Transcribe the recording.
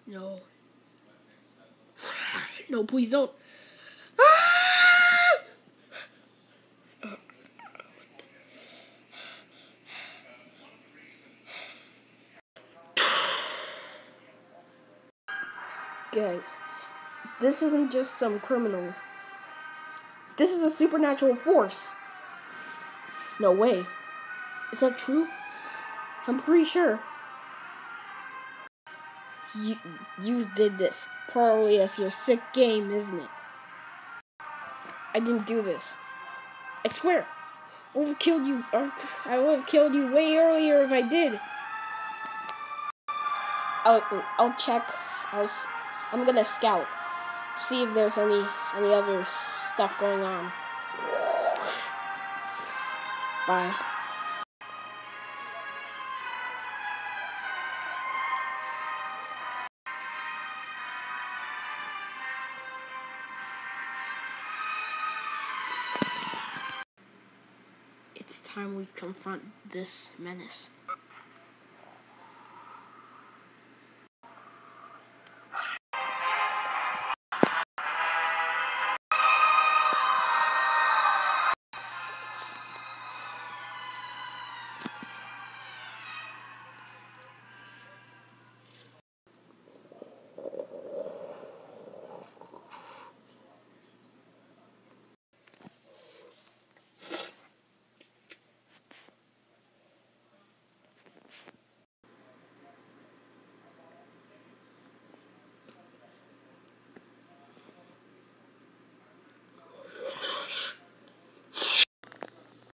No. No, please don't. Guys, this isn't just some criminals. This is a supernatural force. No way. Is that true? I'm pretty sure. You did this. Probably as your sick game, isn't it? I didn't do this. I swear. I would have killed you. I would have killed you way earlier if I did. I'll check. I'm gonna scout. See if there's any other stuff going on. Bye. It's time we confront this menace.